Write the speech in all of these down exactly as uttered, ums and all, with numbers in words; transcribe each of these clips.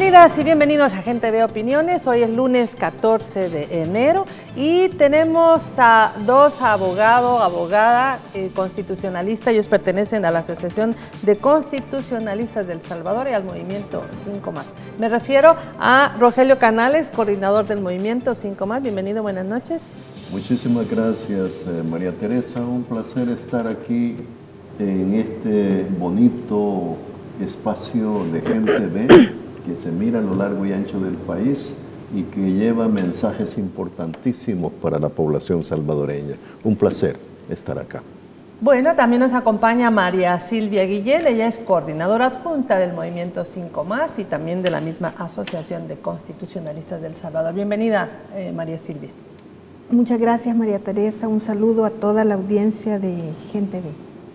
Bienvenidas y bienvenidos a Gente Ve Opiniones. Hoy es lunes catorce de enero y tenemos a dos abogados, abogada eh, constitucionalista. Ellos pertenecen a la Asociación de Constitucionalistas del Salvador y al Movimiento cinco más. Me refiero a Rogelio Canales, coordinador del Movimiento cinco más. Bienvenido, buenas noches. Muchísimas gracias, eh, María Teresa. Un placer estar aquí en este bonito espacio de Gente Ve, que se mira a lo largo y ancho del país y que lleva mensajes importantísimos para la población salvadoreña. Un placer estar acá. Bueno, también nos acompaña María Silvia Guillén. Ella es coordinadora adjunta del Movimiento cinco más y también de la misma Asociación de Constitucionalistas del Salvador. Bienvenida, eh, María Silvia. Muchas gracias, María Teresa. Un saludo a toda la audiencia de Gente Ve.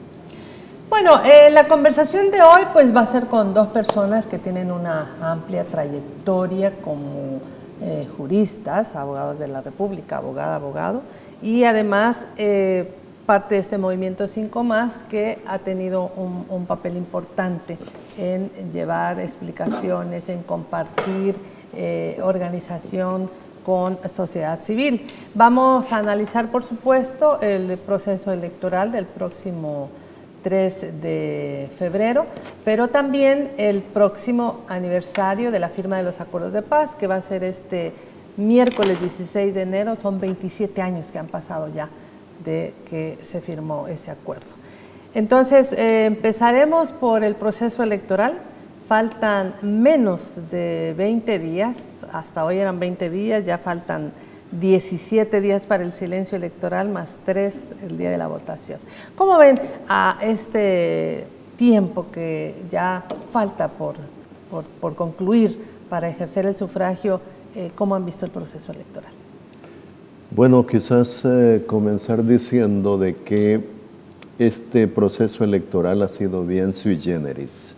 Bueno, eh, la conversación de hoy pues va a ser con dos personas que tienen una amplia trayectoria como eh, juristas, abogados de la República, abogada, abogado, y además eh, parte de este Movimiento cinco más que ha tenido un, un papel importante en llevar explicaciones, en compartir eh, organización con sociedad civil. Vamos a analizar, por supuesto, el proceso electoral del próximo tres de febrero, pero también el próximo aniversario de la firma de los acuerdos de paz, que va a ser este miércoles dieciséis de enero. Son veintisiete años que han pasado ya de que se firmó ese acuerdo. Entonces, eh, empezaremos por el proceso electoral. Faltan menos de veinte días, hasta hoy eran veinte días, ya faltan diecisiete días para el silencio electoral, más tres el día de la votación. ¿Cómo ven a este tiempo que ya falta por, por, por concluir para ejercer el sufragio? Eh, ¿Cómo han visto el proceso electoral? Bueno, quizás eh, comenzar diciendo de que este proceso electoral ha sido bien sui generis,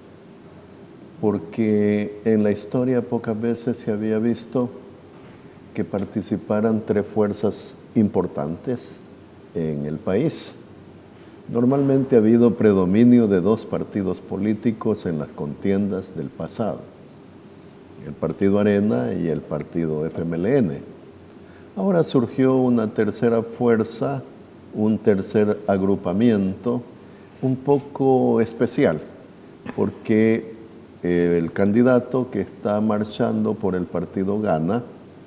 porque en la historia pocas veces se había visto que participaran tres fuerzas importantes en el país. Normalmente ha habido predominio de dos partidos políticos en las contiendas del pasado, el Partido Arena y el Partido F M L N. Ahora surgió una tercera fuerza, un tercer agrupamiento, un poco especial, porque eh, el candidato que está marchando por el Partido Gana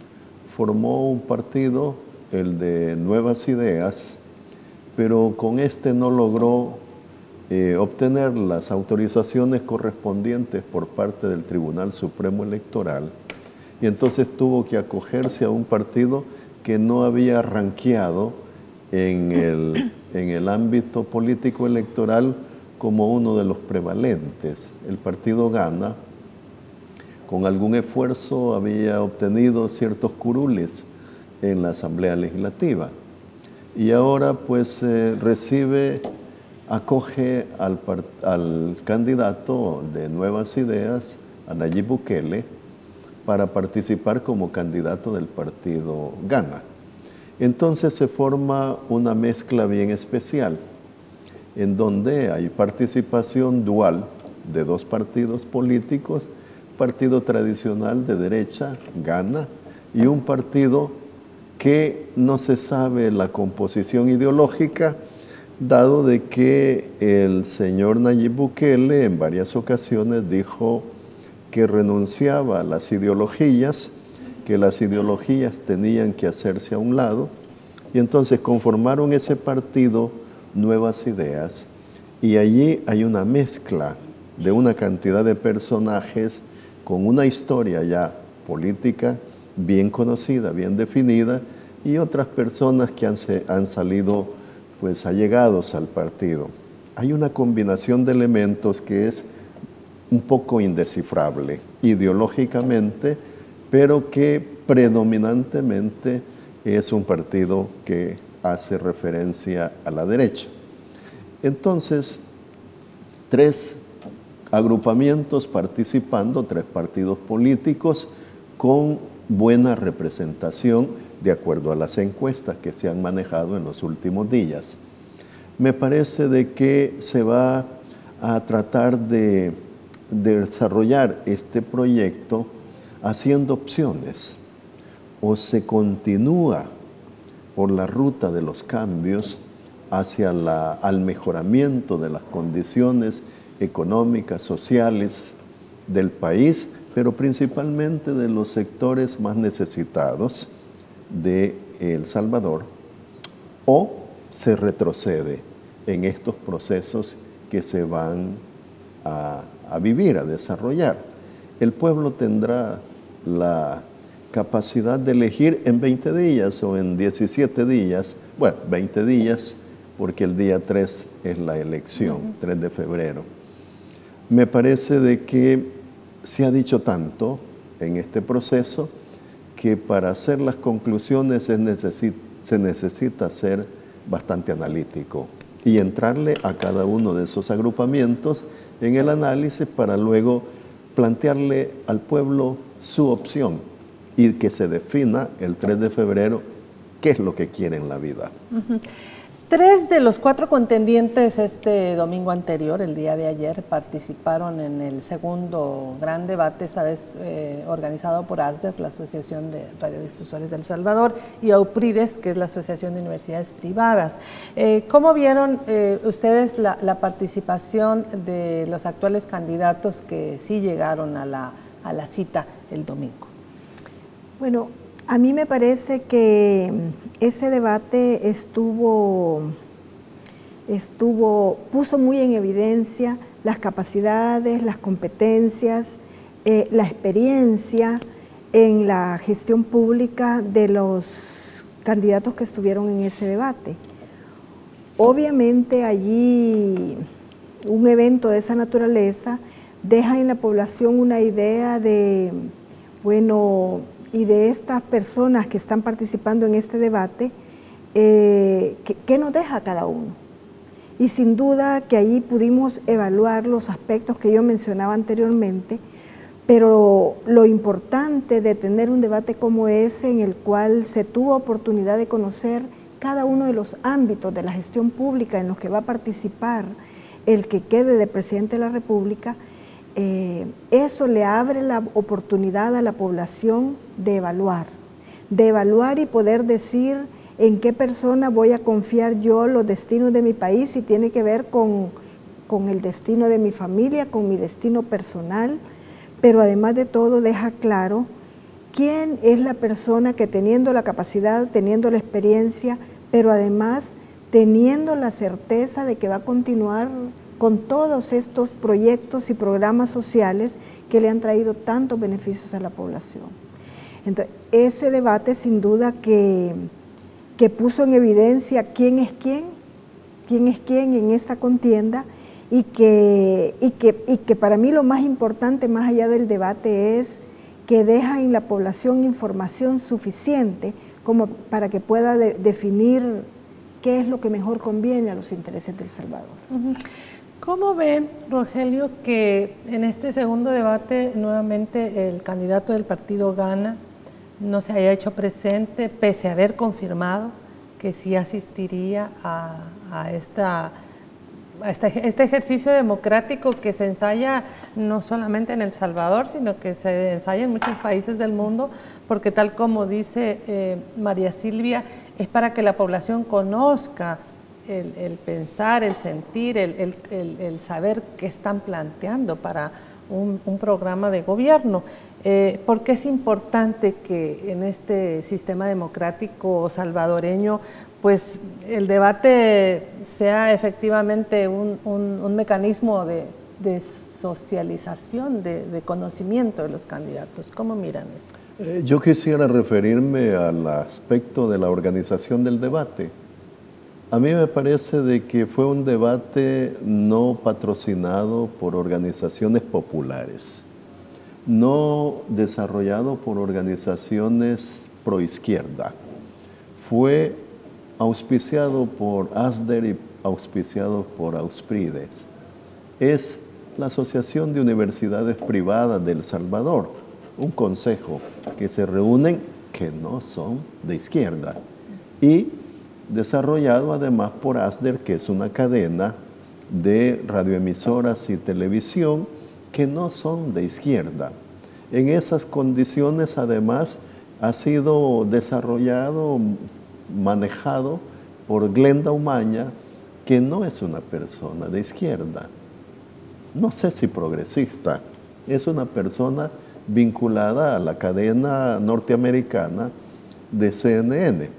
formó un partido, el de Nuevas Ideas, pero con este no logró eh, obtener las autorizaciones correspondientes por parte del Tribunal Supremo Electoral, y entonces tuvo que acogerse a un partido que no había ranqueado en el, en el ámbito político electoral como uno de los prevalentes. El Partido Gana, con algún esfuerzo, había obtenido ciertos curules en la Asamblea Legislativa y ahora pues eh, recibe, acoge al, al candidato de Nuevas Ideas, a Nayib Bukele, para participar como candidato del Partido Gana. Entonces se forma una mezcla bien especial, en donde hay participación dual de dos partidos políticos, partido tradicional de derecha, Gana, y un partido que no se sabe la composición ideológica, dado de que el señor Nayib Bukele en varias ocasiones dijo que renunciaba a las ideologías, que las ideologías tenían que hacerse a un lado, y entonces conformaron ese partido Nuevas Ideas, y allí hay una mezcla de una cantidad de personajes con una historia ya política bien conocida, bien definida, y otras personas que han, se, han salido pues allegados al partido. Hay una combinación de elementos que es un poco indescifrable ideológicamente, pero que predominantemente es un partido que hace referencia a la derecha. Entonces, tres agrupamientos participando, tres partidos políticos con buena representación de acuerdo a las encuestas que se han manejado en los últimos días. Me parece de que se va a tratar de, de desarrollar este proyecto haciendo opciones, o se continúa por la ruta de los cambios hacia la, al mejoramiento de las condiciones económicas, sociales del país, pero principalmente de los sectores más necesitados de El Salvador, o se retrocede en estos procesos que se van a, a vivir, a desarrollar. El pueblo tendrá la capacidad de elegir en veinte días o en diecisiete días, bueno, veinte días, porque el día tres es la elección, uh-huh. tres de febrero. Me parece de que se ha dicho tanto en este proceso que para hacer las conclusiones es necesi- se necesita ser bastante analítico y entrarle a cada uno de esos agrupamientos en el análisis para luego plantearle al pueblo su opción y que se defina el tres de febrero qué es lo que quiere en la vida. Uh-huh. Tres de los cuatro contendientes este domingo anterior, el día de ayer, participaron en el segundo gran debate, esta vez eh, organizado por ASDER, la Asociación de Radiodifusores del Salvador, y AUPRIDES, que es la Asociación de Universidades Privadas. Eh, ¿Cómo vieron eh, ustedes la, la participación de los actuales candidatos que sí llegaron a la, a la cita el domingo? Bueno, a mí me parece que ese debate estuvo, estuvo, puso muy en evidencia las capacidades, las competencias, eh, la experiencia en la gestión pública de los candidatos que estuvieron en ese debate. Obviamente allí un evento de esa naturaleza deja en la población una idea de, bueno, y de estas personas que están participando en este debate, eh, ¿qué, ¿qué nos deja cada uno? Y sin duda que ahí pudimos evaluar los aspectos que yo mencionaba anteriormente, pero lo importante de tener un debate como ese, en el cual se tuvo oportunidad de conocer cada uno de los ámbitos de la gestión pública en los que va a participar el que quede de presidente de la República, Eh, eso le abre la oportunidad a la población de evaluar, de evaluar y poder decir en qué persona voy a confiar yo los destinos de mi país, si tiene que ver con, con el destino de mi familia, con mi destino personal, pero además de todo deja claro quién es la persona que teniendo la capacidad, teniendo la experiencia, pero además teniendo la certeza de que va a continuar con todos estos proyectos y programas sociales que le han traído tantos beneficios a la población. Entonces, ese debate sin duda que, que puso en evidencia quién es quién, quién es quién en esta contienda, y que, y que, y que para mí lo más importante, más allá del debate, es que deja en la población información suficiente como para que pueda de, definir qué es lo que mejor conviene a los intereses del Salvador. Uh-huh. ¿Cómo ve, Rogelio, que en este segundo debate nuevamente el candidato del partido Gana no se haya hecho presente, pese a haber confirmado que sí asistiría a, a, esta, a este, este ejercicio democrático que se ensaya no solamente en El Salvador, sino que se ensaya en muchos países del mundo, porque tal como dice eh, María Silvia, es para que la población conozca El, el pensar, el sentir, el, el, el, el saber qué están planteando para un, un programa de gobierno. Eh, ¿Por qué es importante que en este sistema democrático salvadoreño pues el debate sea efectivamente un, un, un mecanismo de, de socialización, de, de conocimiento de los candidatos? ¿Cómo miran esto? Eh, yo quisiera referirme al aspecto de la organización del debate. A mí me parece de que fue un debate no patrocinado por organizaciones populares, no desarrollado por organizaciones proizquierda. Fue auspiciado por ASDER y auspiciado por AUPRIDES. Es la Asociación de Universidades Privadas de El Salvador, un consejo que se reúnen que no son de izquierda, y desarrollado además por ASDER, que es una cadena de radioemisoras y televisión que no son de izquierda. En esas condiciones, además, ha sido desarrollado, manejado por Glenda Umaña, que no es una persona de izquierda, no sé si progresista, es una persona vinculada a la cadena norteamericana de C N N.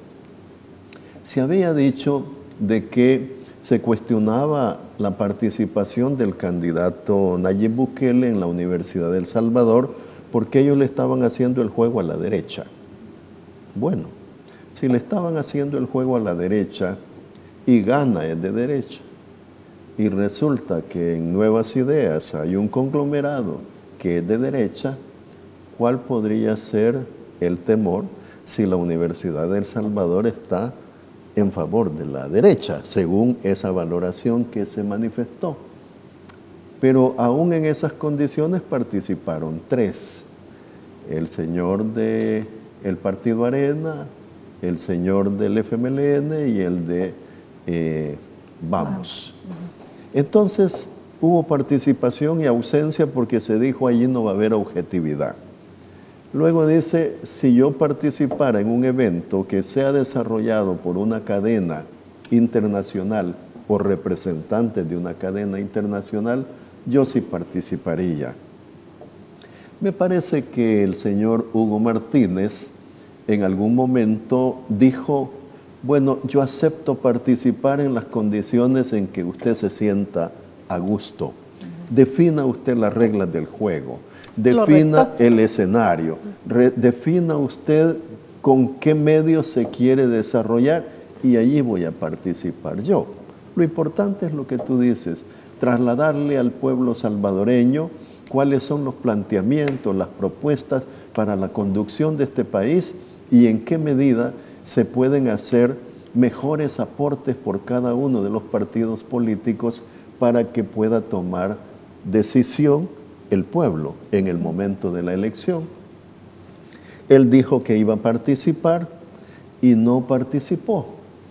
Se había dicho de que se cuestionaba la participación del candidato Nayib Bukele en la Universidad de El Salvador porque ellos le estaban haciendo el juego a la derecha. Bueno, si le estaban haciendo el juego a la derecha y gana es de derecha, y resulta que en Nuevas Ideas hay un conglomerado que es de derecha, ¿cuál podría ser el temor si la Universidad de El Salvador está en favor de la derecha, según esa valoración que se manifestó? Pero aún en esas condiciones participaron tres: el señor del Partido Arena, el señor del F M L N y el de eh, Vamos. Entonces hubo participación y ausencia porque se dijo allí no va a haber objetividad. Luego dice, si yo participara en un evento que sea desarrollado por una cadena internacional, por representantes de una cadena internacional, yo sí participaría. Me parece que el señor Hugo Martínez en algún momento dijo, bueno, yo acepto participar en las condiciones en que usted se sienta a gusto. Defina usted las reglas del juego. Defina el escenario, re, defina usted con qué medios se quiere desarrollar y allí voy a participar yo. Lo importante es lo que tú dices, trasladarle al pueblo salvadoreño cuáles son los planteamientos, las propuestas para la conducción de este país y en qué medida se pueden hacer mejores aportes por cada uno de los partidos políticos para que pueda tomar decisión el pueblo en el momento de la elección. Él dijo que iba a participar y no participó.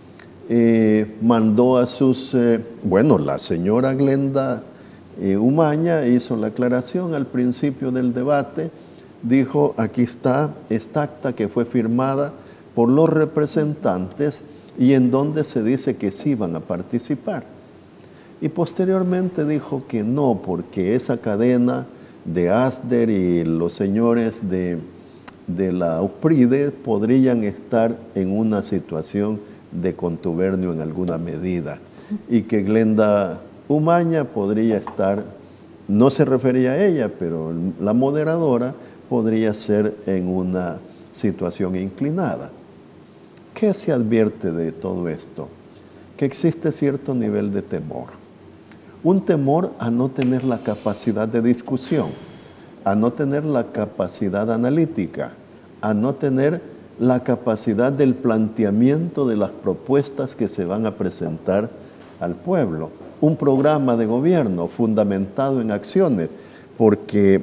Eh, mandó a sus, eh, bueno, la señora Glenda eh, Umaña hizo la aclaración al principio del debate, dijo, aquí está esta acta que fue firmada por los representantes y en donde se dice que sí van a participar. Y posteriormente dijo que no, porque esa cadena de ASDER y los señores de, de la UPRIDE podrían estar en una situación de contubernio en alguna medida y que Glenda Umaña podría estar, no se refería a ella, pero la moderadora podría ser en una situación inclinada. ¿Qué se advierte de todo esto? Que existe cierto nivel de temor. Un temor a no tener la capacidad de discusión, a no tener la capacidad analítica, a no tener la capacidad del planteamiento de las propuestas que se van a presentar al pueblo. Un programa de gobierno fundamentado en acciones, porque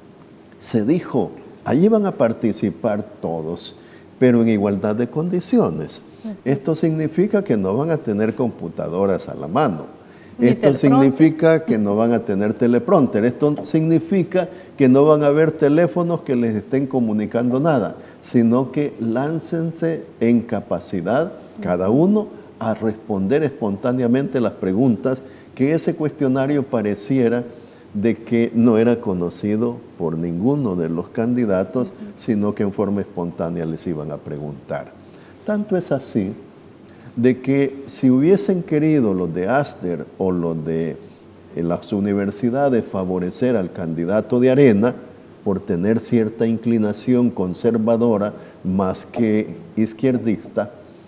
se dijo, allí van a participar todos, pero en igualdad de condiciones. Esto significa que no van a tener computadoras a la mano. Esto significa que no van a tener teleprompter. Esto significa que no van a haber teléfonos que les estén comunicando nada, sino que láncense en capacidad, cada uno, a responder espontáneamente las preguntas, que ese cuestionario pareciera de que no era conocido por ninguno de los candidatos, sino que en forma espontánea les iban a preguntar. Tanto es así de que si hubiesen querido los de ASDER o los de las universidades favorecer al candidato de Arena por tener cierta inclinación conservadora más que izquierdista,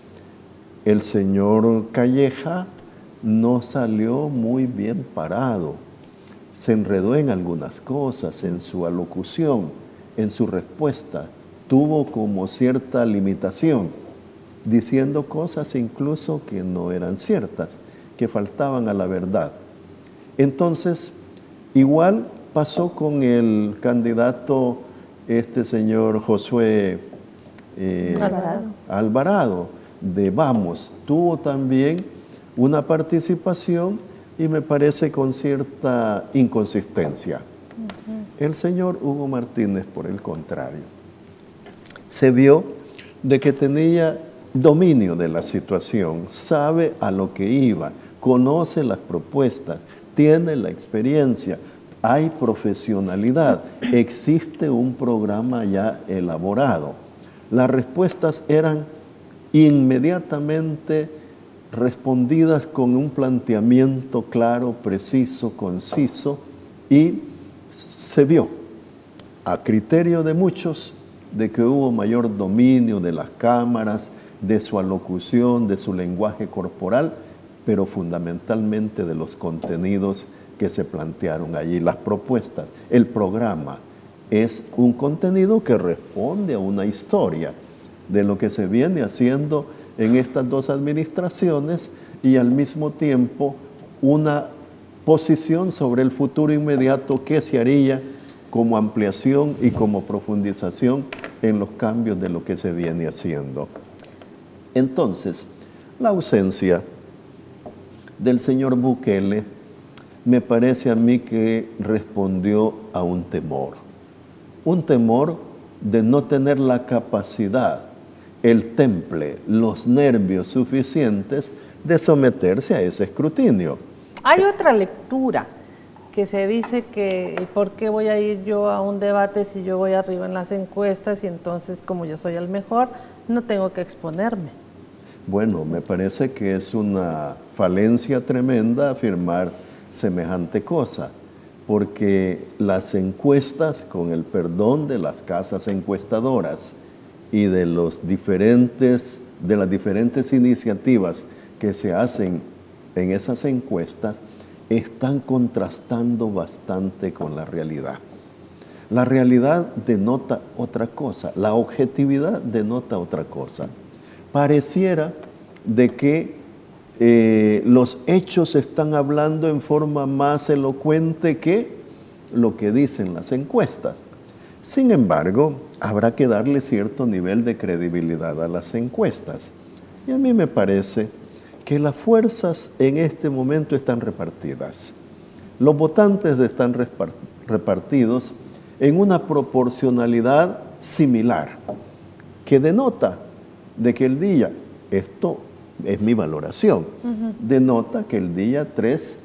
el señor Calleja no salió muy bien parado. Se enredó en algunas cosas, en su alocución, en su respuesta. Tuvo como cierta limitación, diciendo cosas incluso que no eran ciertas, que faltaban a la verdad. Entonces, igual pasó con el candidato, este señor Josué eh, Alvarado. Alvarado, de Vamos. Tuvo también una participación y me parece con cierta inconsistencia. Uh-huh. El señor Hugo Martínez, por el contrario, se vio de que tenía dominio de la situación, sabe a lo que iba, conoce las propuestas, tiene la experiencia, hay profesionalidad, existe un programa ya elaborado. Las respuestas eran inmediatamente respondidas con un planteamiento claro, preciso, conciso, y se vio, a criterio de muchos, de que hubo mayor dominio de las cámaras, de su alocución, de su lenguaje corporal, pero fundamentalmente de los contenidos que se plantearon allí, las propuestas. El programa es un contenido que responde a una historia de lo que se viene haciendo en estas dos administraciones y al mismo tiempo una posición sobre el futuro inmediato que se haría como ampliación y como profundización en los cambios de lo que se viene haciendo. Entonces, la ausencia del señor Bukele me parece a mí que respondió a un temor, un temor de no tener la capacidad, el temple, los nervios suficientes de someterse a ese escrutinio. Hay otra lectura que se dice que ¿por qué voy a ir yo a un debate si yo voy arriba en las encuestas y entonces como yo soy el mejor no tengo que exponerme? Bueno, me parece que es una falencia tremenda afirmar semejante cosa, porque las encuestas, con el perdón de las casas encuestadoras y de los diferentes, de las diferentes iniciativas que se hacen en esas encuestas, están contrastando bastante con la realidad. La realidad denota otra cosa, la objetividad denota otra cosa. Pareciera de que eh, los hechos están hablando en forma más elocuente que lo que dicen las encuestas. Sin embargo, habrá que darle cierto nivel de credibilidad a las encuestas. Y a mí me parece que las fuerzas en este momento están repartidas. Los votantes están repartidos en una proporcionalidad similar, que denota de que el día, esto es mi valoración, uh-huh. denota que el día tres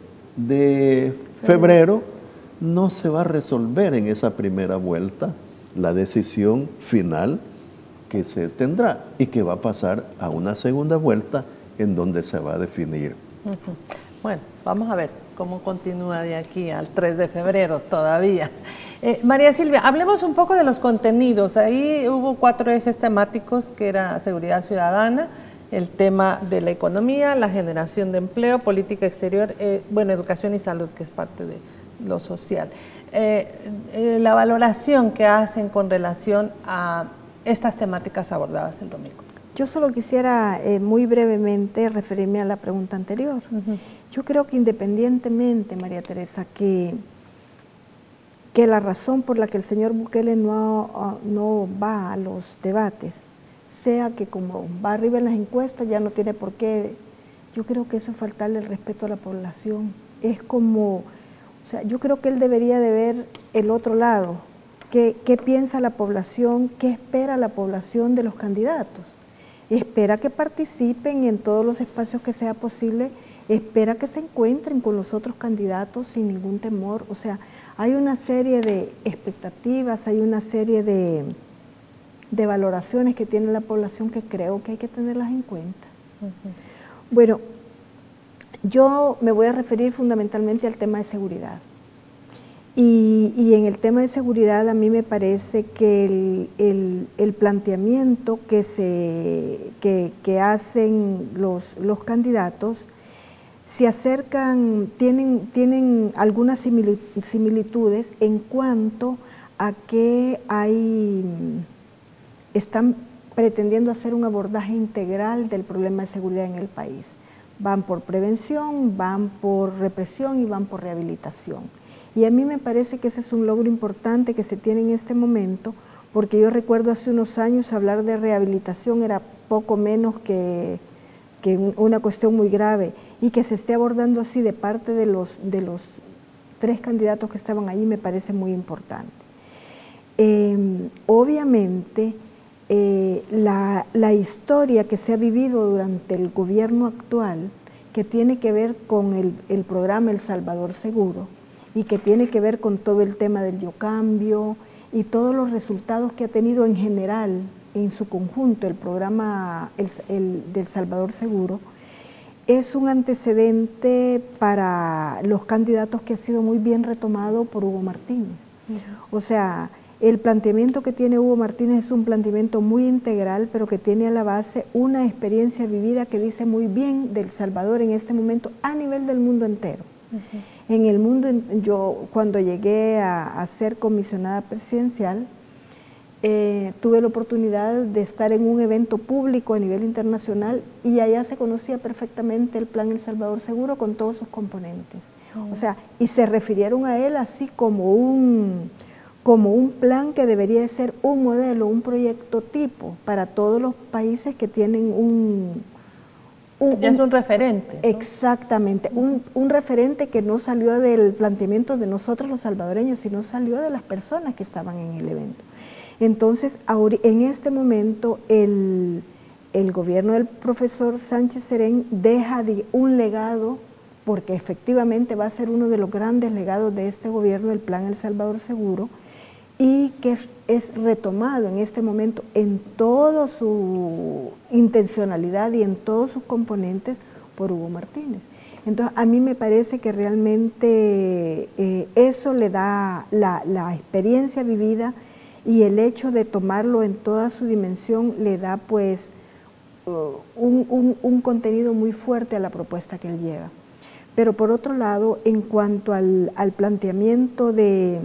de febrero no se va a resolver en esa primera vuelta la decisión final que se tendrá y que va a pasar a una segunda vuelta en donde se va a definir. Uh-huh. Bueno, vamos a ver cómo continúa de aquí al tres de febrero todavía. Eh, María Silvia, hablemos un poco de los contenidos. Ahí hubo cuatro ejes temáticos que era seguridad ciudadana, el tema de la economía, la generación de empleo, política exterior, eh, bueno, educación y salud, que es parte de lo social. Eh, eh, la valoración que hacen con relación a estas temáticas abordadas el domingo. Yo solo quisiera eh, muy brevemente referirme a la pregunta anterior. Uh-huh. Yo creo que independientemente, María Teresa, que, que la razón por la que el señor Bukele no, no va a los debates sea que como va arriba en las encuestas ya no tiene por qué, yo creo que eso es faltarle el respeto a la población. Es como, o sea, yo creo que él debería de ver el otro lado, qué, qué piensa la población, qué espera la población de los candidatos. Espera que participen en todos los espacios que sea posible, espera que se encuentren con los otros candidatos sin ningún temor. O sea, hay una serie de expectativas, hay una serie de, de valoraciones que tiene la población que creo que hay que tenerlas en cuenta. Uh-huh. Bueno, yo me voy a referir fundamentalmente al tema de seguridad. Y, y en el tema de seguridad a mí me parece que el, el, el planteamiento que, se, que, que hacen los, los candidatos se acercan, tienen, tienen algunas similitudes en cuanto a que hay, están pretendiendo hacer un abordaje integral del problema de seguridad en el país. Van por prevención, van por represión y van por rehabilitación. Y a mí me parece que ese es un logro importante que se tiene en este momento, porque yo recuerdo hace unos años hablar de rehabilitación era poco menos que, que una cuestión muy grave, y que se esté abordando así de parte de los, de los tres candidatos que estaban ahí me parece muy importante. Eh, obviamente, eh, la, la historia que se ha vivido durante el gobierno actual, que tiene que ver con el, el programa El Salvador Seguro y que tiene que ver con todo el tema del biocambio y todos los resultados que ha tenido en general, en su conjunto, el programa el, el, del Salvador Seguro, es un antecedente para los candidatos que ha sido muy bien retomado por Hugo Martínez. Uh-huh. O sea, el planteamiento que tiene Hugo Martínez es un planteamiento muy integral, pero que tiene a la base una experiencia vivida que dice muy bien del Salvador en este momento a nivel del mundo entero. Uh-huh. En el mundo, yo cuando llegué a, a ser comisionada presidencial, eh, tuve la oportunidad de estar en un evento público a nivel internacional y allá se conocía perfectamente el Plan El Salvador Seguro con todos sus componentes. Uh-huh. O sea, y se refirieron a él así como un... como un plan que debería ser un modelo, un proyecto tipo para todos los países que tienen un... un ya es un referente, ¿no? Exactamente, un, un referente que no salió del planteamiento de nosotros los salvadoreños, sino salió de las personas que estaban en el evento. Entonces, ahora, en este momento, el, el gobierno del profesor Sánchez Serén deja de un legado, porque efectivamente va a ser uno de los grandes legados de este gobierno, el Plan El Salvador Seguro, y que es, es retomado en este momento en toda su intencionalidad y en todos sus componentes por Hugo Martínez. Entonces, a mí me parece que realmente eh, eso le da la, la experiencia vivida y el hecho de tomarlo en toda su dimensión le da pues uh, un, un, un contenido muy fuerte a la propuesta que él lleva. Pero por otro lado, en cuanto al, al planteamiento de...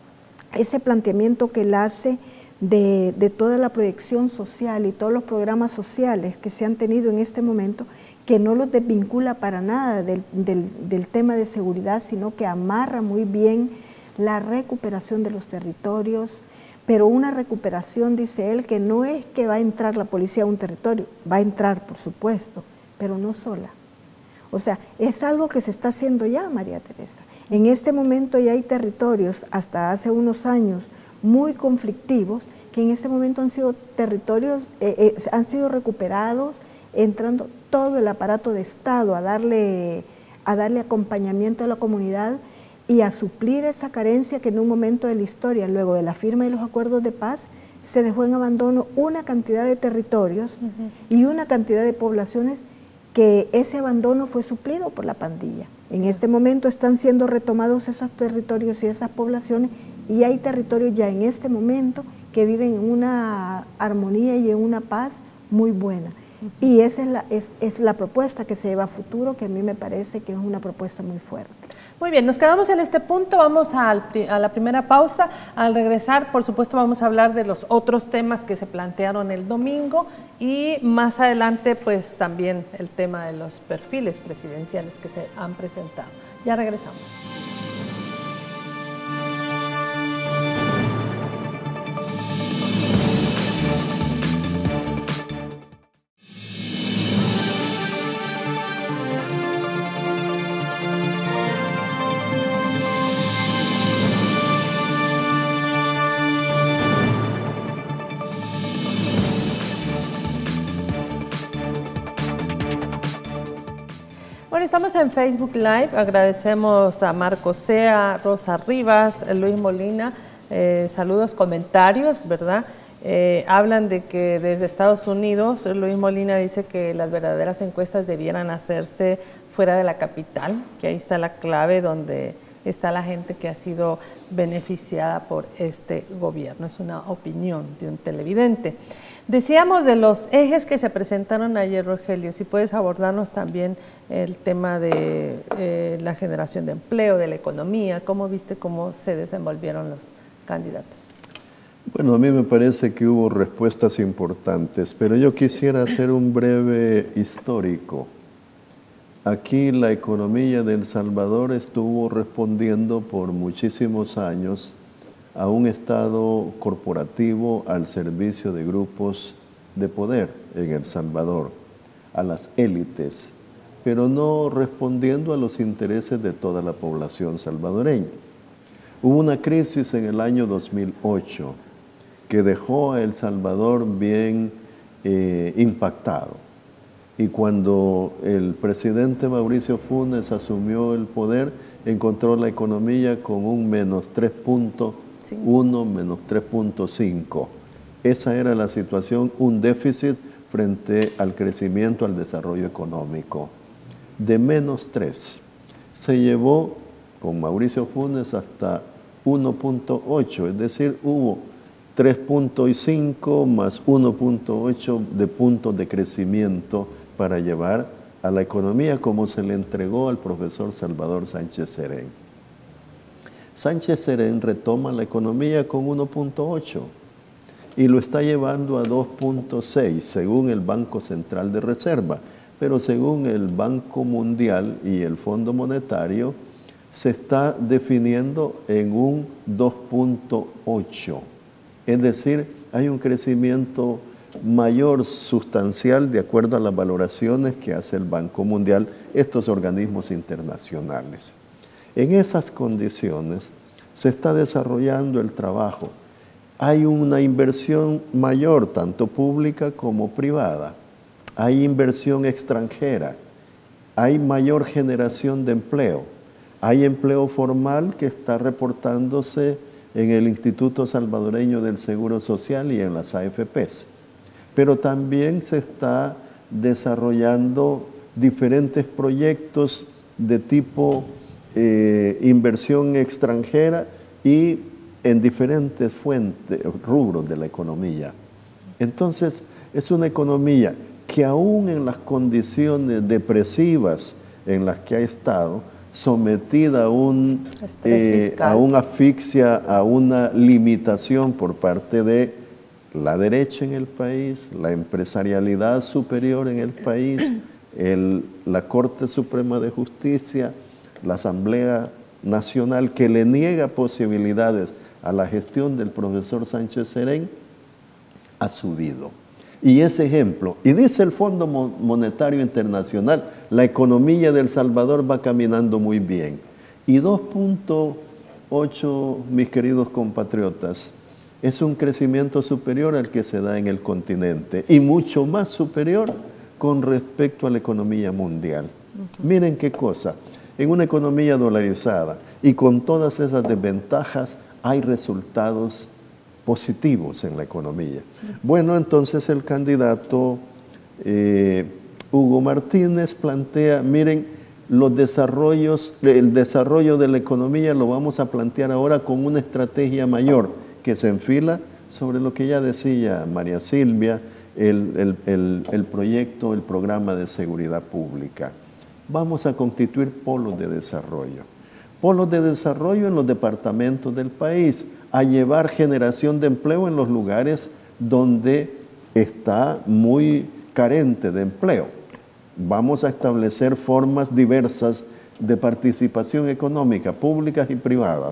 ese planteamiento que él hace de, de toda la proyección social y todos los programas sociales que se han tenido en este momento, que no los desvincula para nada del, del, del tema de seguridad, sino que amarra muy bien la recuperación de los territorios, pero una recuperación, dice él, que no es que va a entrar la policía a un territorio, va a entrar, por supuesto, pero no sola. O sea, es algo que se está haciendo ya, María Teresa. En este momento ya hay territorios, hasta hace unos años, muy conflictivos, que en este momento han sido territorios, eh, eh, han sido recuperados, entrando todo el aparato de Estado a darle, a darle acompañamiento a la comunidad y a suplir esa carencia que en un momento de la historia, luego de la firma de los acuerdos de paz, se dejó en abandono una cantidad de territorios uh-huh. y una cantidad de poblaciones que ese abandono fue suplido por la pandilla. En este momento están siendo retomados esos territorios y esas poblaciones y hay territorios ya en este momento que viven en una armonía y en una paz muy buena. Uh-huh. Y esa es la, es, es la propuesta que se lleva a futuro, que a mí me parece que es una propuesta muy fuerte. Muy bien, nos quedamos en este punto, vamos al, a la primera pausa. Al regresar, por supuesto, vamos a hablar de los otros temas que se plantearon el domingo y más adelante, pues también el tema de los perfiles presidenciales que se han presentado. Ya regresamos. Bueno, estamos en Facebook Live, agradecemos a Marco Sea, Rosa Rivas, Luis Molina, eh, saludos, comentarios, ¿verdad? Eh, hablan de que desde Estados Unidos, Luis Molina dice que las verdaderas encuestas debieran hacerse fuera de la capital, que ahí está la clave donde está la gente que ha sido beneficiada por este gobierno. Es una opinión de un televidente. Decíamos de los ejes que se presentaron ayer, Rogelio, si puedes abordarnos también el tema de eh, la generación de empleo, de la economía, ¿cómo viste cómo se desenvolvieron los candidatos? Bueno, a mí me parece que hubo respuestas importantes, pero yo quisiera hacer un breve histórico. Aquí la economía de El Salvador estuvo respondiendo por muchísimos años a un Estado corporativo al servicio de grupos de poder en El Salvador, a las élites pero no respondiendo a los intereses de toda la población salvadoreña. Hubo una crisis en el año dos mil ocho que dejó a El Salvador bien eh, impactado. Y cuando el presidente Mauricio Funes asumió el poder, encontró la economía con un menos tres punto uno, menos tres punto cinco. Esa era la situación, un déficit frente al crecimiento, al desarrollo económico. De menos tres, se llevó con Mauricio Funes hasta uno punto ocho, es decir, hubo tres punto cinco más uno punto ocho de puntos de crecimiento para llevar a la economía como se le entregó al profesor Salvador Sánchez Serén. Sánchez Serén retoma la economía con uno punto ocho y lo está llevando a dos punto seis según el Banco Central de Reserva, pero según el Banco Mundial y el Fondo Monetario se está definiendo en un dos punto ocho. Es decir, hay un crecimiento mayor, sustancial, de acuerdo a las valoraciones que hace el Banco Mundial, estos organismos internacionales. En esas condiciones se está desarrollando el trabajo. Hay una inversión mayor, tanto pública como privada. Hay inversión extranjera. Hay mayor generación de empleo. Hay empleo formal que está reportándose en el Instituto Salvadoreño del Seguro Social y en las A F Pes. Pero también se está desarrollando diferentes proyectos de tipo eh, inversión extranjera y en diferentes fuentes, rubros de la economía. Entonces, es una economía que aún en las condiciones depresivas en las que ha estado, sometida a, un, eh, a una asfixia, a una limitación por parte de la derecha en el país, la empresarialidad superior en el país, el, la Corte Suprema de Justicia, la Asamblea Nacional, que le niega posibilidades a la gestión del profesor Sánchez Serén, ha subido. Y ese ejemplo, y dice el Fondo Monetario Internacional, la economía de El Salvador va caminando muy bien. Y dos punto ocho, mis queridos compatriotas, es un crecimiento superior al que se da en el continente y mucho más superior con respecto a la economía mundial. Uh-huh. Miren qué cosa, en una economía dolarizada y con todas esas desventajas hay resultados positivos en la economía. Bueno, entonces el candidato eh, Hugo Martínez plantea, miren, los desarrollos, el desarrollo de la economía lo vamos a plantear ahora con una estrategia mayor que se enfila sobre lo que ya decía María Silvia, el, el, el, el proyecto, el programa de seguridad pública. Vamos a constituir polos de desarrollo. Polos de desarrollo en los departamentos del país, a llevar generación de empleo en los lugares donde está muy carente de empleo. Vamos a establecer formas diversas de participación económica, públicas y privadas.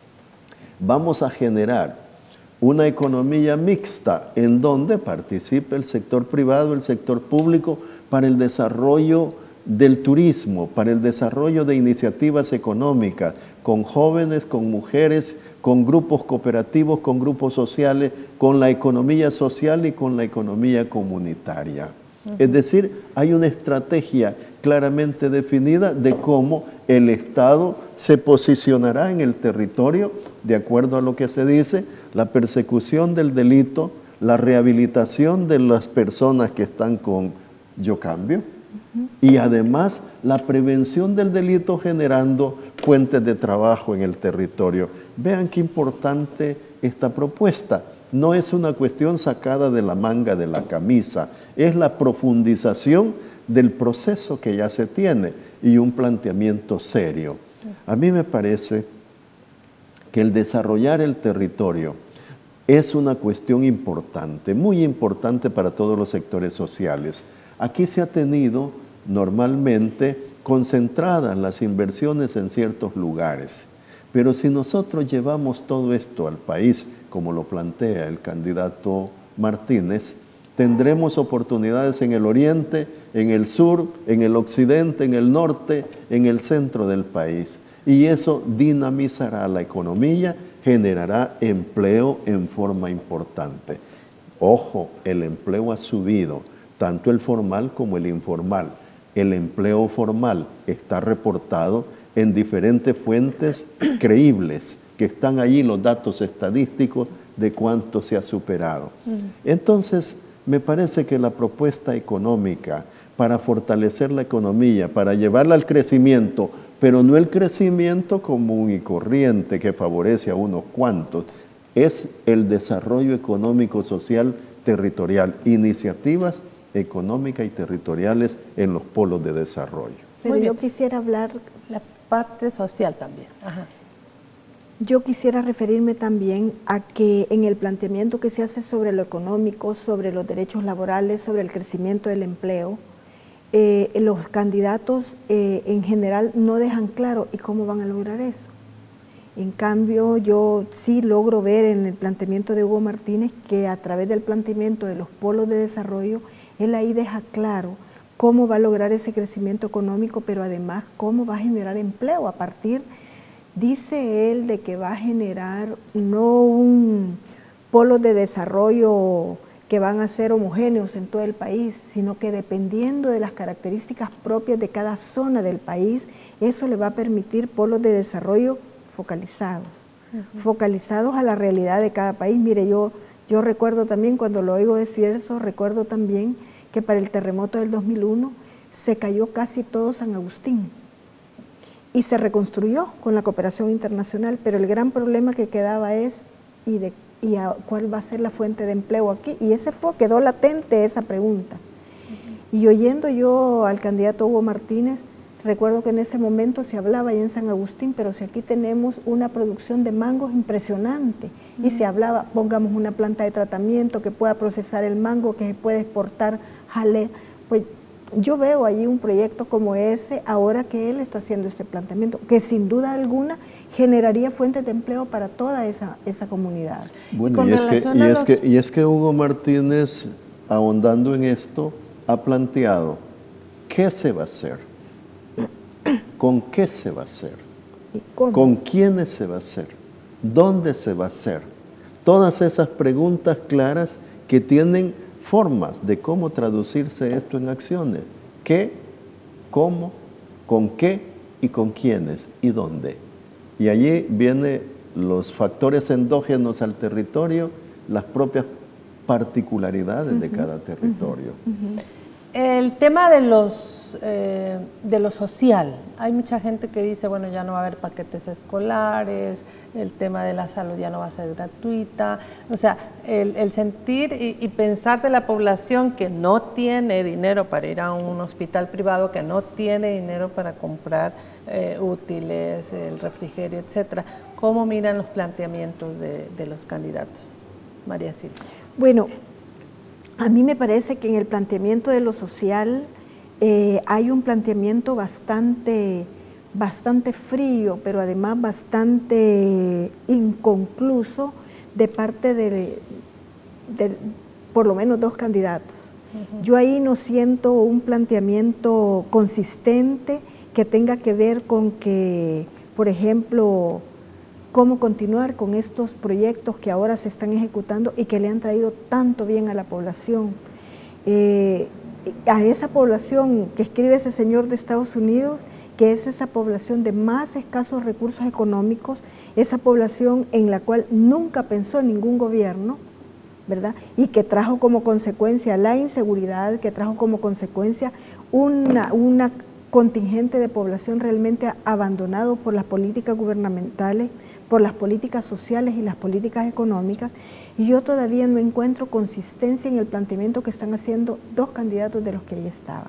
Vamos a generar una economía mixta en donde participe el sector privado, el sector público para el desarrollo del turismo, para el desarrollo de iniciativas económicas, con jóvenes, con mujeres, con grupos cooperativos, con grupos sociales, con la economía social y con la economía comunitaria. Uh-huh. Es decir, hay una estrategia claramente definida de cómo el Estado se posicionará en el territorio, de acuerdo a lo que se dice, la persecución del delito, la rehabilitación de las personas que están con Yo Cambio, uh-huh. y además la prevención del delito generando fuentes de trabajo en el territorio. Vean qué importante esta propuesta. No es una cuestión sacada de la manga de la camisa, es la profundización del proceso que ya se tiene y un planteamiento serio. A mí me parece que el desarrollar el territorio es una cuestión importante, muy importante para todos los sectores sociales. Aquí se ha tenido normalmente concentradas las inversiones en ciertos lugares. Pero si nosotros llevamos todo esto al país, como lo plantea el candidato Martínez, Tendremos oportunidades en el oriente, en el sur, en el occidente, en el norte, en el centro del país. Y eso dinamizará la economía, generará empleo en forma importante. Ojo, el empleo ha subido, tanto el formal como el informal. El empleo formal está reportado en diferentes fuentes creíbles, que están allí los datos estadísticos de cuánto se ha superado. Entonces, me parece que la propuesta económica para fortalecer la economía, para llevarla al crecimiento, pero no el crecimiento común y corriente que favorece a unos cuantos, es el desarrollo económico, social, territorial, iniciativas económicas y territoriales en los polos de desarrollo. Pero yo quisiera hablar... La parte social también. Ajá. Yo quisiera referirme también a que en el planteamiento que se hace sobre lo económico, sobre los derechos laborales, sobre el crecimiento del empleo, eh, los candidatos eh, en general no dejan claro y cómo van a lograr eso. En cambio, yo sí logro ver en el planteamiento de Hugo Martínez que a través del planteamiento de los polos de desarrollo, él ahí deja claro cómo va a lograr ese crecimiento económico, pero además cómo va a generar empleo a partir, dice él, de que va a generar no un polo de desarrollo que van a ser homogéneos en todo el país, sino que dependiendo de las características propias de cada zona del país, eso le va a permitir polos de desarrollo focalizados, uh-huh. focalizados a la realidad de cada país. Mire, yo, yo recuerdo también, cuando lo oigo decir eso, recuerdo también que para el terremoto del dos mil uno se cayó casi todo San Agustín y se reconstruyó con la cooperación internacional, pero el gran problema que quedaba es, ¿y, de, y a, cuál va a ser la fuente de empleo aquí? Y ese fue, quedó latente esa pregunta. Uh-huh. Y oyendo yo al candidato Hugo Martínez, recuerdo que en ese momento se hablaba ahí en San Agustín, pero si aquí tenemos una producción de mangos impresionante, uh-huh. y se hablaba, pongamos una planta de tratamiento que pueda procesar el mango, que se puede exportar jalea, pues yo veo allí un proyecto como ese, ahora que él está haciendo este planteamiento, que sin duda alguna generaría fuentes de empleo para toda esa, esa comunidad. Bueno, y es, que, y, es que, y es que Hugo Martínez, ahondando en esto, ha planteado qué se va a hacer, con qué se va a hacer, con quiénes se va a hacer, dónde se va a hacer. Todas esas preguntas claras que tienen formas de cómo traducirse esto en acciones. ¿Qué? ¿Cómo? ¿Con qué? ¿Y con quiénes? ¿Y dónde? Y allí vienen los factores endógenos al territorio, las propias particularidades uh-huh. de cada territorio. Uh-huh. El tema de los eh, de lo social, hay mucha gente que dice, bueno, ya no va a haber paquetes escolares, el tema de la salud ya no va a ser gratuita, o sea, el, el sentir y, y pensar de la población que no tiene dinero para ir a un hospital privado, que no tiene dinero para comprar eh, útiles, el refrigerio, etcétera. ¿Cómo miran los planteamientos de, de los candidatos? María Silvia. Bueno, a mí me parece que en el planteamiento de lo social eh, hay un planteamiento bastante, bastante frío, pero además bastante inconcluso de parte de, de por lo menos dos candidatos. Uh-huh. Yo ahí no siento un planteamiento consistente que tenga que ver con que, por ejemplo, cómo continuar con estos proyectos que ahora se están ejecutando y que le han traído tanto bien a la población. Eh, a esa población que escribe ese señor de Estados Unidos, que es esa población de más escasos recursos económicos, esa población en la cual nunca pensó ningún gobierno, ¿verdad? Y que trajo como consecuencia la inseguridad, que trajo como consecuencia una, una contingente de población realmente abandonado por las políticas gubernamentales, por las políticas sociales y las políticas económicas, y yo todavía no encuentro consistencia en el planteamiento que están haciendo dos candidatos de los que ahí estaban.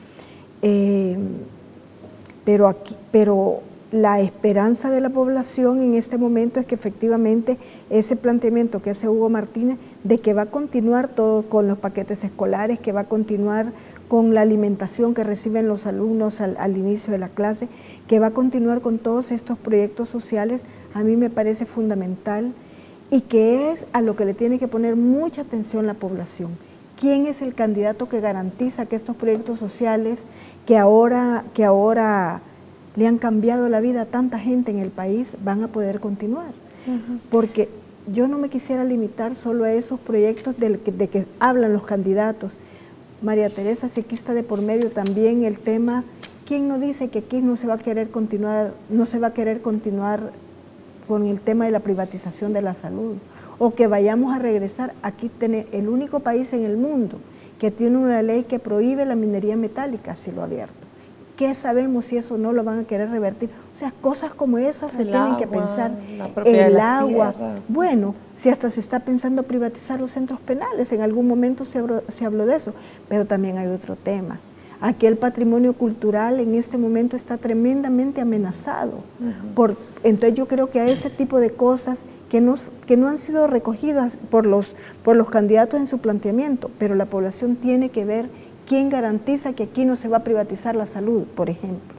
Eh, pero, aquí, pero la esperanza de la población en este momento es que efectivamente ese planteamiento que hace Hugo Martínez de que va a continuar todo con los paquetes escolares, que va a continuar con la alimentación que reciben los alumnos al, al inicio de la clase, que va a continuar con todos estos proyectos sociales, a mí me parece fundamental y que es a lo que le tiene que poner mucha atención la población. quién es el candidato que garantiza que estos proyectos sociales que ahora, que ahora le han cambiado la vida a tanta gente en el país van a poder continuar. Uh-huh. Porque yo no me quisiera limitar solo a esos proyectos de que, de que hablan los candidatos. María Teresa, si aquí está de por medio también el tema, ¿quién no dice que aquí no se va a querer continuar, no se va a querer continuar con el tema de la privatización de la salud? O que vayamos a regresar, aquí tener el único país en el mundo que tiene una ley que prohíbe la minería metálica a cielo abierto. ¿Qué sabemos si eso no lo van a querer revertir? O sea, cosas como esas se tienen que pensar. El agua. Bueno, si hasta se está pensando privatizar los centros penales, en algún momento se habló, se habló de eso, pero también hay otro tema. Aquí el patrimonio cultural en este momento está tremendamente amenazado. Uh-huh. por, entonces yo creo que a ese tipo de cosas que no, que no han sido recogidas por los, por los candidatos en su planteamiento, pero la población tiene que ver quién garantiza que aquí no se va a privatizar la salud, por ejemplo.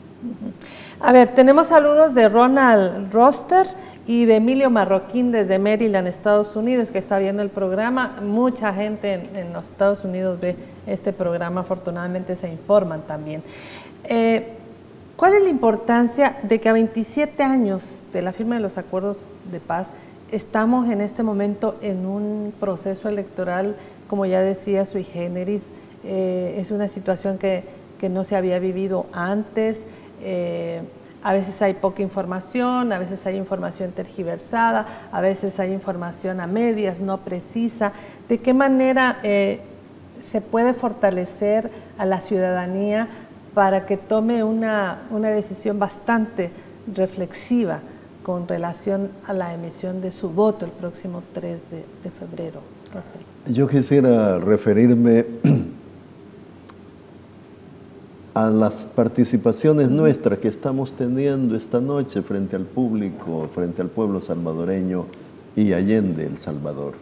A ver, tenemos saludos de Ronald Roster y de Emilio Marroquín desde Maryland, Estados Unidos, que está viendo el programa. Mucha gente en, en los Estados Unidos ve este programa, afortunadamente se informan también. Eh, ¿Cuál es la importancia de que a veintisiete años de la firma de los acuerdos de paz estamos en este momento en un proceso electoral, como ya decía, sui generis? Eh, es una situación que, que no se había vivido antes, eh, a veces hay poca información, a veces hay información tergiversada, a veces hay información a medias, no precisa. ¿De qué manera eh, se puede fortalecer a la ciudadanía para que tome una, una decisión bastante reflexiva con relación a la emisión de su voto el próximo tres de febrero? Rafael. Yo quisiera referirme a las participaciones nuestras que estamos teniendo esta noche frente al público, frente al pueblo salvadoreño y allende El Salvador.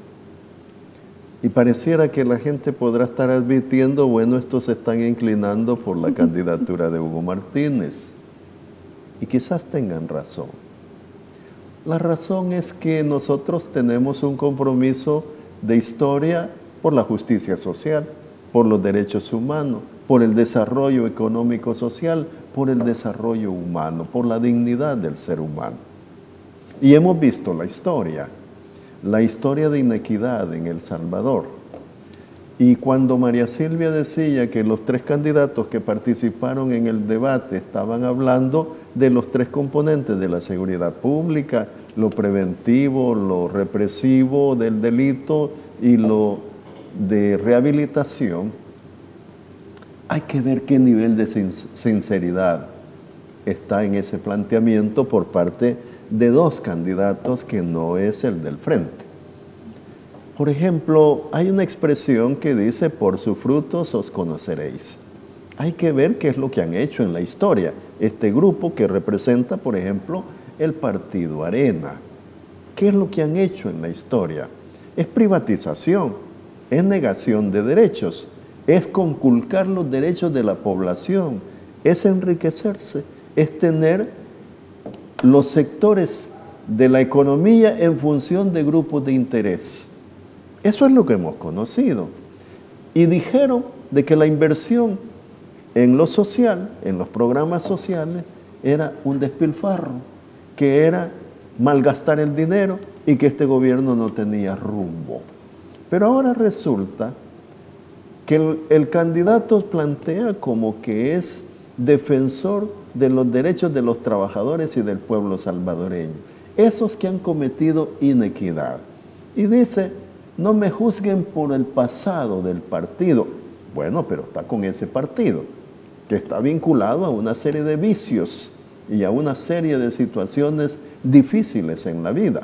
Y pareciera que la gente podrá estar advirtiendo, bueno, estos se están inclinando por la candidatura de Hugo Martínez. Y quizás tengan razón. La razón es que nosotros tenemos un compromiso de historia por la justicia social, por los derechos humanos, por el desarrollo económico-social, por el desarrollo humano, por la dignidad del ser humano. Y hemos visto la historia, la historia de inequidad en El Salvador. Y cuando María Silvia decía que los tres candidatos que participaron en el debate estaban hablando de los tres componentes de la seguridad pública, lo preventivo, lo represivo del delito y lo de rehabilitación, hay que ver qué nivel de sinceridad está en ese planteamiento por parte de dos candidatos que no es el del frente. Por ejemplo, hay una expresión que dice, por sus frutos os conoceréis. Hay que ver qué es lo que han hecho en la historia. Este grupo que representa, por ejemplo, el Partido Arena. ¿Qué es lo que han hecho en la historia? Es privatización, es negación de derechos, es conculcar los derechos de la población, es enriquecerse, es tener los sectores de la economía en función de grupos de interés. Eso es lo que hemos conocido. Y dijeron de que la inversión en lo social, en los programas sociales, era un despilfarro, que era malgastar el dinero y que este gobierno no tenía rumbo. Pero ahora resulta que el, el candidato plantea como que es defensor de los derechos de los trabajadores y del pueblo salvadoreño, esos que han cometido inequidad. Y dice, no me juzguen por el pasado del partido. Bueno, pero está con ese partido, que está vinculado a una serie de vicios y a una serie de situaciones difíciles en la vida.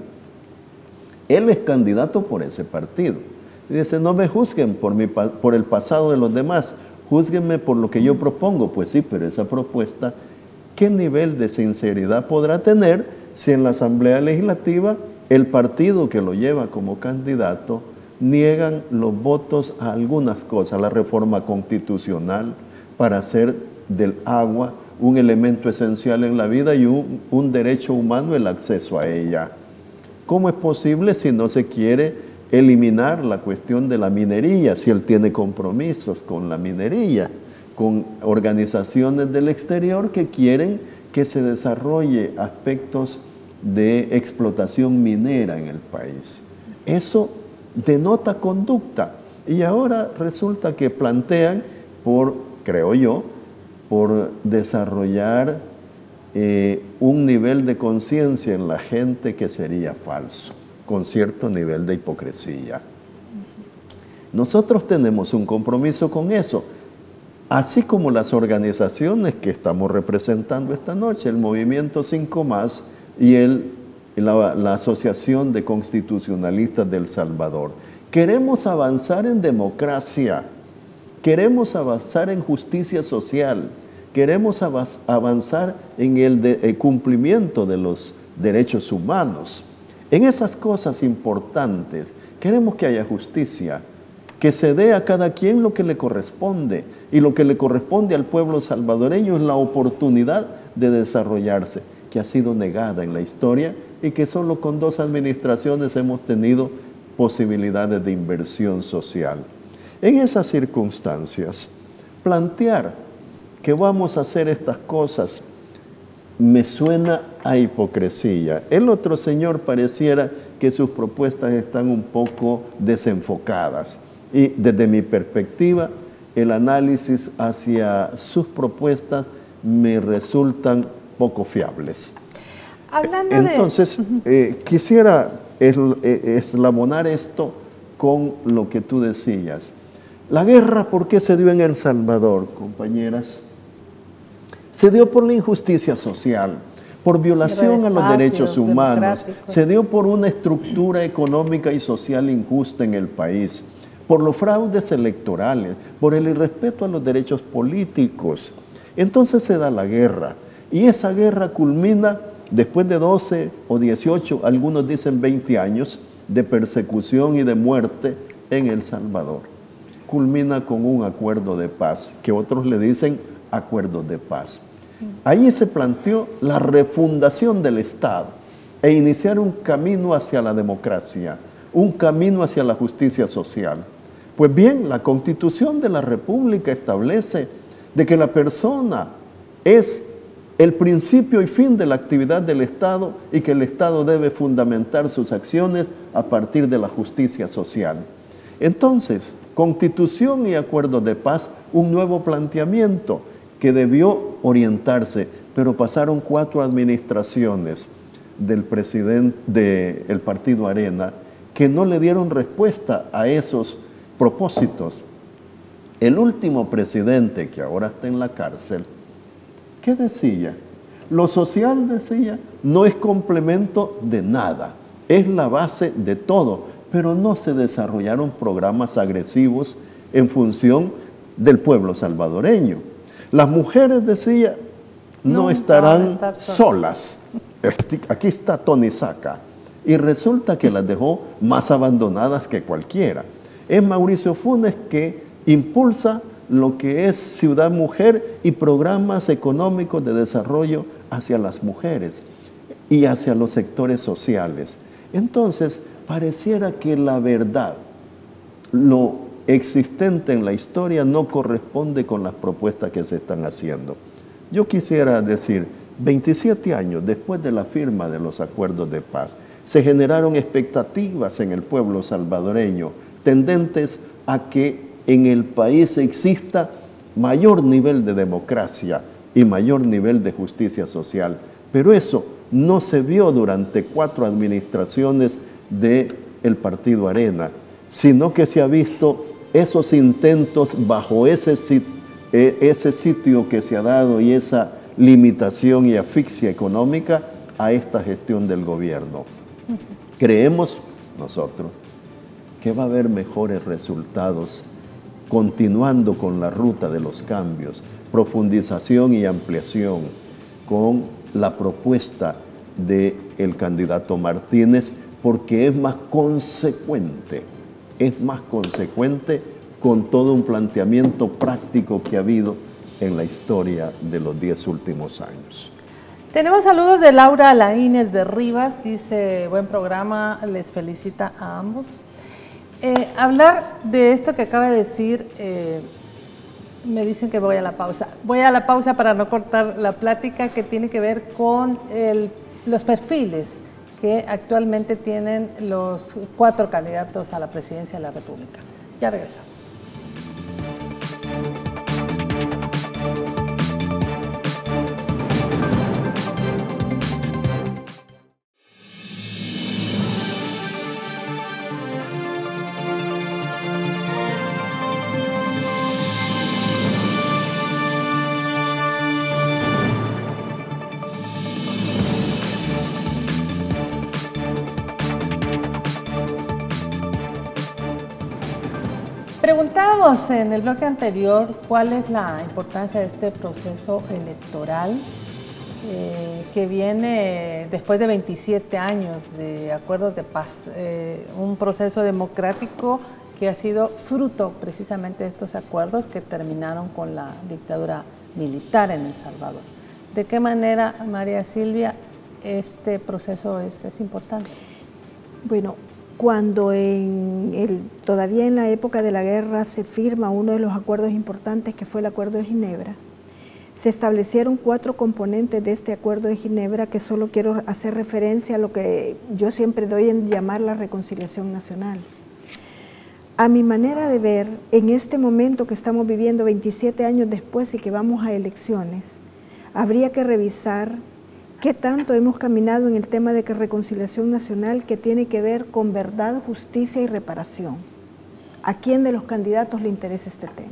Él es candidato por ese partido. Y dice, no me juzguen por, mi, por el pasado de los demás, júzguenme por lo que yo propongo. Pues sí, pero esa propuesta, ¿qué nivel de sinceridad podrá tener si en la Asamblea Legislativa el partido que lo lleva como candidato niegan los votos a algunas cosas, la reforma constitucional para hacer del agua un elemento esencial en la vida y un, un derecho humano, el acceso a ella? ¿Cómo es posible si no se quiere eliminar la cuestión de la minería, si él tiene compromisos con la minería, con organizaciones del exterior que quieren que se desarrolle aspectos de explotación minera en el país. Eso denota conducta y ahora resulta que plantean por, creo yo, por desarrollar eh, un nivel de conciencia en la gente que sería falso, con cierto nivel de hipocresía. Nosotros tenemos un compromiso con eso, así como las organizaciones que estamos representando esta noche, el Movimiento cinco más y el, la, la Asociación de Constitucionalistas de El Salvador. Queremos avanzar en democracia, queremos avanzar en justicia social, queremos avanzar en el, de, el cumplimiento de los derechos humanos. En esas cosas importantes queremos que haya justicia, que se dé a cada quien lo que le corresponde, y lo que le corresponde al pueblo salvadoreño es la oportunidad de desarrollarse, que ha sido negada en la historia y que solo con dos administraciones hemos tenido posibilidades de inversión social. En esas circunstancias, plantear que vamos a hacer estas cosas me suena a hipocresía. El otro señor pareciera que sus propuestas están un poco desenfocadas. Y desde mi perspectiva, el análisis hacia sus propuestas me resultan poco fiables. Hablando Entonces, de... eh, quisiera eslabonar esto con lo que tú decías. La guerra, ¿por qué se dio en El Salvador, compañeras? Se dio por la injusticia social, por violación a los derechos humanos, se dio por una estructura económica y social injusta en el país, por los fraudes electorales, por el irrespeto a los derechos políticos. Entonces se da la guerra, y esa guerra culmina después de doce o dieciocho, algunos dicen veinte años, de persecución y de muerte en El Salvador. Culmina con un acuerdo de paz, que otros le dicen acuerdos de paz. Ahí se planteó la refundación del Estado e iniciar un camino hacia la democracia, un camino hacia la justicia social. Pues bien, la Constitución de la República establece de que la persona es el principio y fin de la actividad del Estado y que el Estado debe fundamentar sus acciones a partir de la justicia social. Entonces, Constitución y acuerdos de paz, un nuevo planteamiento que debió orientarse, pero pasaron cuatro administraciones del presidente del Partido Arena que no le dieron respuesta a esos propósitos. El último presidente, que ahora está en la cárcel, ¿qué decía? Lo social, decía, no es complemento de nada, es la base de todo, pero no se desarrollaron programas agresivos en función del pueblo salvadoreño. Las mujeres, decía, no, no estarán solas. Aquí está Tony Saca. Y resulta que las dejó más abandonadas que cualquiera. Es Mauricio Funes que impulsa lo que es Ciudad Mujer y programas económicos de desarrollo hacia las mujeres y hacia los sectores sociales. Entonces, pareciera que la verdad, lo existente en la historia, no corresponde con las propuestas que se están haciendo. Yo quisiera decir, veintisiete años después de la firma de los acuerdos de paz, se generaron expectativas en el pueblo salvadoreño tendentes a que en el país exista mayor nivel de democracia y mayor nivel de justicia social. Pero eso no se vio durante cuatro administraciones del Partido Arena, sino que se ha visto esos intentos bajo ese, ese sitio que se ha dado y esa limitación y asfixia económica a esta gestión del gobierno. Creemos nosotros que va a haber mejores resultados continuando con la ruta de los cambios, profundización y ampliación con la propuesta del candidato Martínez, porque es más consecuente, es más consecuente con todo un planteamiento práctico que ha habido en la historia de los diez últimos años. Tenemos saludos de Laura Laínez de Rivas, dice, buen programa, les felicita a ambos. Eh, hablar de esto que acaba de decir, eh, me dicen que voy a la pausa. Voy a la pausa para no cortar la plática, que tiene que ver con el, los perfiles que actualmente tienen los cuatro candidatos a la presidencia de la República. Ya regresamos. Preguntábamos en el bloque anterior cuál es la importancia de este proceso electoral eh, que viene después de veintisiete años de acuerdos de paz, eh, un proceso democrático que ha sido fruto precisamente de estos acuerdos que terminaron con la dictadura militar en El Salvador. ¿De qué manera, María Silvia, este proceso es, es importante? Bueno, cuando en el, todavía en la época de la guerra se firma uno de los acuerdos importantes, que fue el Acuerdo de Ginebra, se establecieron cuatro componentes de este Acuerdo de Ginebra, que solo quiero hacer referencia a lo que yo siempre doy en llamar la reconciliación nacional. A mi manera de ver, en este momento que estamos viviendo veintisiete años después y que vamos a elecciones, habría que revisar qué tanto hemos caminado en el tema de reconciliación nacional, que tiene que ver con verdad, justicia y reparación. ¿A quién de los candidatos le interesa este tema?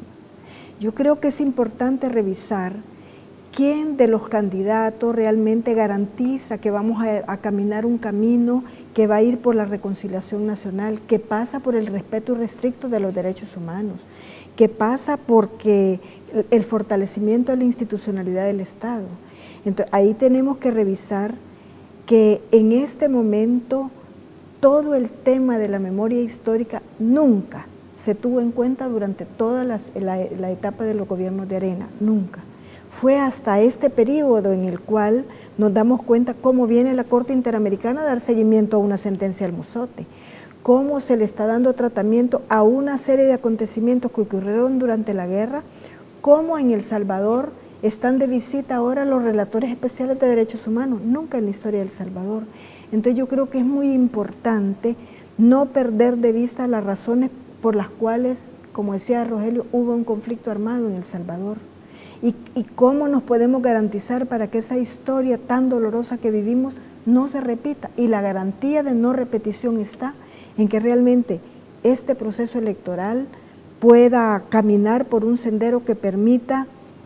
Yo creo que es importante revisar quién de los candidatos realmente garantiza que vamos a, a caminar un camino que va a ir por la reconciliación nacional, que pasa por el respeto irrestricto de los derechos humanos, que pasa porque el fortalecimiento de la institucionalidad del Estado. Entonces, ahí tenemos que revisar que en este momento todo el tema de la memoria histórica nunca se tuvo en cuenta durante toda las, la, la etapa de los gobiernos de Arena, nunca. Fue hasta este periodo en el cual nos damos cuenta cómo viene la Corte Interamericana a dar seguimiento a una sentencia al Mozote, cómo se le está dando tratamiento a una serie de acontecimientos que ocurrieron durante la guerra, cómo en El Salvador están de visita ahora los relatores especiales de derechos humanos, nunca en la historia de El Salvador. Entonces yo creo que es muy importante no perder de vista las razones por las cuales, como decía Rogelio, hubo un conflicto armado en El Salvador. Y, y cómo nos podemos garantizar para que esa historia tan dolorosa que vivimos no se repita. Y la garantía de no repetición está en que realmente este proceso electoral pueda caminar por un sendero que permita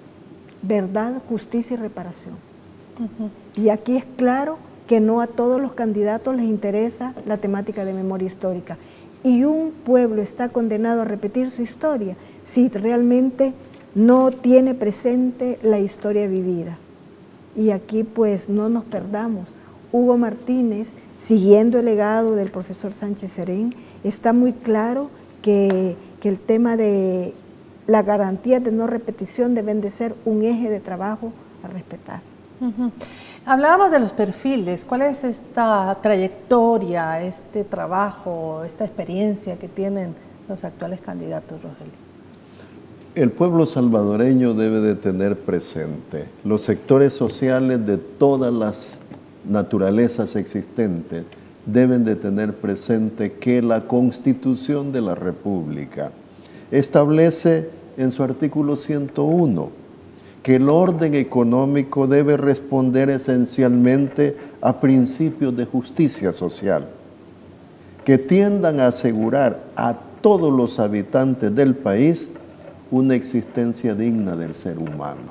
verdad, justicia y reparación. Uh-huh. Y aquí es claro que no a todos los candidatos les interesa la temática de memoria histórica. Y un pueblo está condenado a repetir su historia si realmente no tiene presente la historia vivida. Y aquí pues no nos perdamos. Hugo Martínez, siguiendo el legado del profesor Sánchez Serén, está muy claro que, que el tema de la garantía de no repetición deben de ser un eje de trabajo a respetar. Uh-huh. Hablábamos de los perfiles. ¿Cuál es esta trayectoria, este trabajo, esta experiencia que tienen los actuales candidatos, Rogelio? El pueblo salvadoreño debe de tener presente los sectores sociales de todas las naturalezas existentes, deben de tener presente que la Constitución de la República establece en su artículo ciento uno que el orden económico debe responder esencialmente a principios de justicia social, que tiendan a asegurar a todos los habitantes del país una existencia digna del ser humano.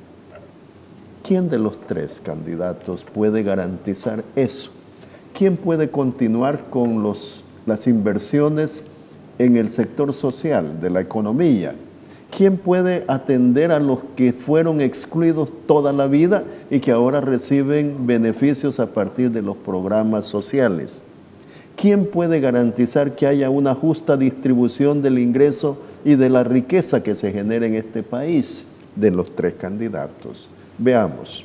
¿Quién de los tres candidatos puede garantizar eso? ¿Quién puede continuar con los, las inversiones en el sector social de la economía? ¿Quién puede atender a los que fueron excluidos toda la vida y que ahora reciben beneficios a partir de los programas sociales? ¿Quién puede garantizar que haya una justa distribución del ingreso y de la riqueza que se genera en este país? De los tres candidatos. Veamos.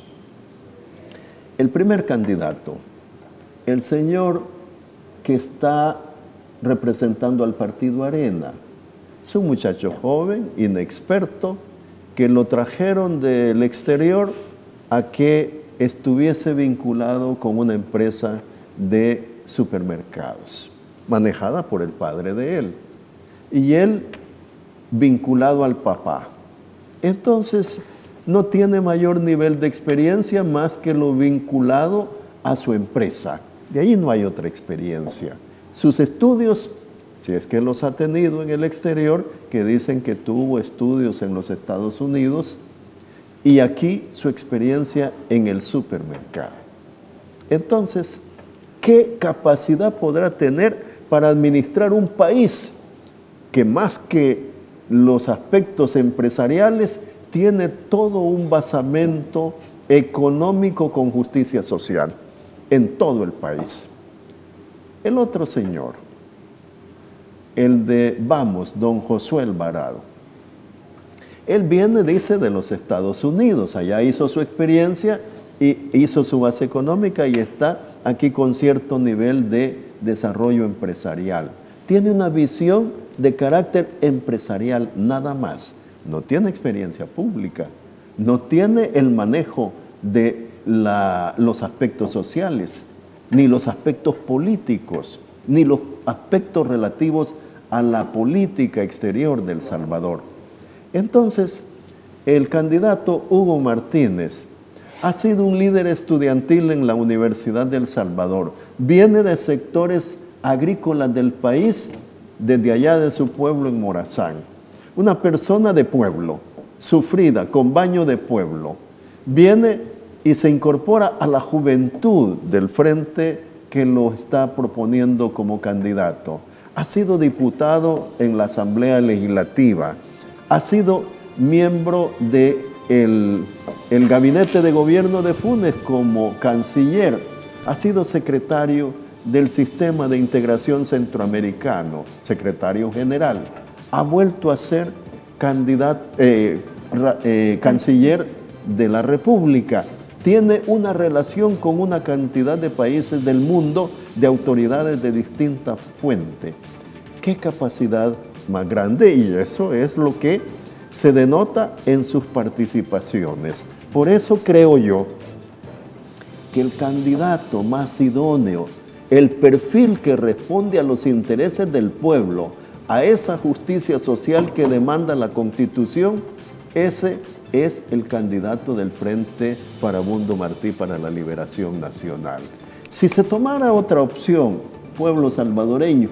El primer candidato, el señor que está representando al partido Arena. Es un muchacho joven, inexperto, que lo trajeron del exterior a que estuviese vinculado con una empresa de supermercados, manejada por el padre de él, y él vinculado al papá. Entonces, no tiene mayor nivel de experiencia más que lo vinculado a su empresa. De ahí no hay otra experiencia. Sus estudios, si es que los ha tenido en el exterior, que dicen que tuvo estudios en los Estados Unidos, y aquí su experiencia en el supermercado. Entonces, ¿qué capacidad podrá tener para administrar un país que más que los aspectos empresariales tiene todo un basamento económico con justicia social en todo el país? El otro señor, el de Vamos, don Josué Alvarado, él viene, dice, de los Estados Unidos, allá hizo su experiencia y hizo su base económica y está aquí con cierto nivel de desarrollo empresarial. Tiene una visión de carácter empresarial nada más. No tiene experiencia pública, no tiene el manejo de la, los aspectos sociales, ni los aspectos políticos, ni los aspectos relativos a la política exterior de El Salvador. Entonces, el candidato Hugo Martínez ha sido un líder estudiantil en la Universidad de El Salvador. Viene de sectores agrícolas del país, desde allá de su pueblo en Morazán. Una persona de pueblo, sufrida, con baño de pueblo. Viene y se incorpora a la juventud del frente que lo está proponiendo como candidato. Ha sido diputado en la Asamblea Legislativa. Ha sido miembro del de el gabinete de gobierno de Funes como canciller. Ha sido secretario del Sistema de Integración Centroamericano, secretario general. Ha vuelto a ser candidato, eh, eh, canciller de la República. Tiene una relación con una cantidad de países del mundo, de autoridades de distinta fuente. ¿Qué capacidad más grande? Y eso es lo que se denota en sus participaciones. Por eso creo yo que el candidato más idóneo, el perfil que responde a los intereses del pueblo, a esa justicia social que demanda la Constitución, ese es el candidato del Frente Farabundo Martí para la Liberación Nacional. Si se tomara otra opción, pueblo salvadoreño,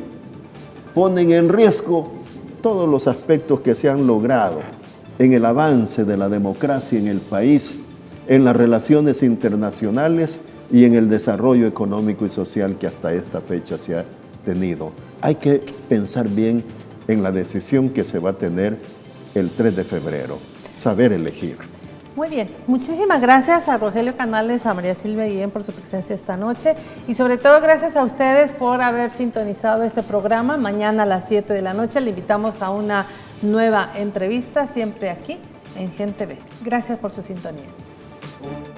ponen en riesgo todos los aspectos que se han logrado en el avance de la democracia en el país, en las relaciones internacionales y en el desarrollo económico y social que hasta esta fecha se ha tenido. Hay que pensar bien en la decisión que se va a tener el tres de febrero, saber elegir. Muy bien, muchísimas gracias a Rogelio Canales, a María Silvia Guillén por su presencia esta noche y sobre todo gracias a ustedes por haber sintonizado este programa. Mañana a las siete de la noche le invitamos a una nueva entrevista, siempre aquí en Gente Ve. Gracias por su sintonía.